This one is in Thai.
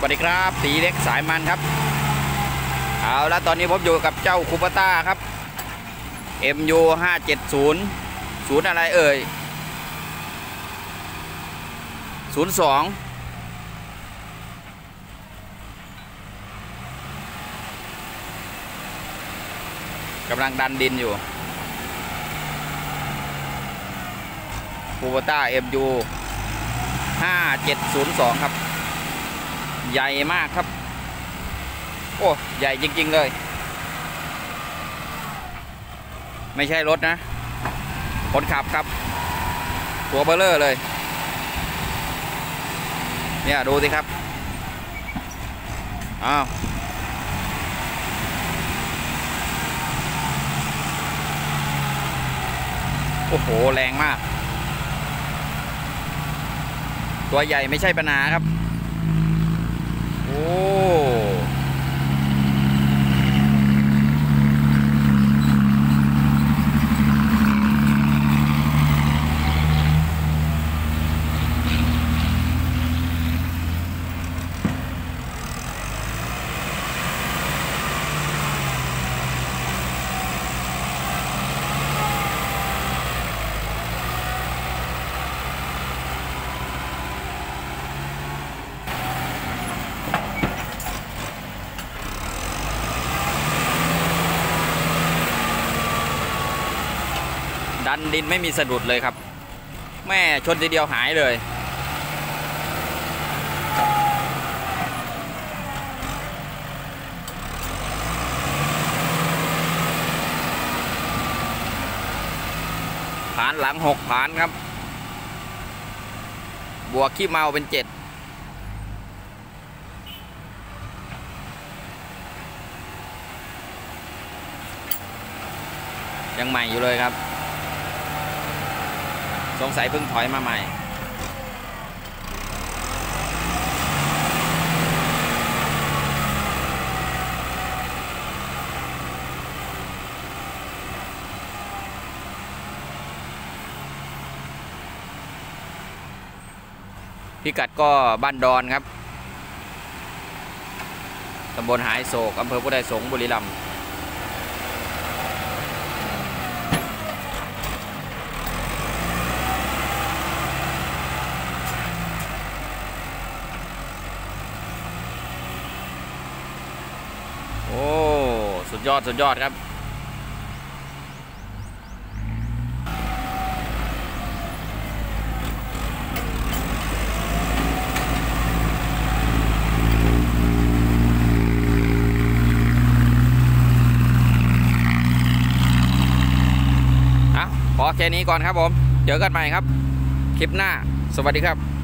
วัสดีครับตีเล็กสายมันครับเอาแล้วตอนนี้ผมอยู่กับเจ้าคูปต้าครับ MU 570ศูนย์อะไรเอ่ย02กำลังดันดินอยู่คูปต้า MU 5702ครับใหญ่มากครับโอ้ใหญ่จริงๆเลยไม่ใช่รถนะคนขับครับตัวเบลเลอร์เลยเนี่ยดูสิครับอ้าวโอ้โหแรงมากตัวใหญ่ไม่ใช่ปัญหาครับโอ้ดันดินไม่มีสะดุดเลยครับแม่ชนทีเดียวหายเลยผานหลัง6ผานครับบวกขี้เมาเป็น7ยังใหม่อยู่เลยครับสงสัยเพิ่งถอยมาใหม่พิกัดก็บ้านดอนครับตำบลหายโศกอำเภอพุทธไทยสงฆ์บุรีรัมย์โอ้สุดยอดครับพอแค่นี้ก่อนครับผมเจอกันใหม่ครับคลิปหน้าสวัสดีครับ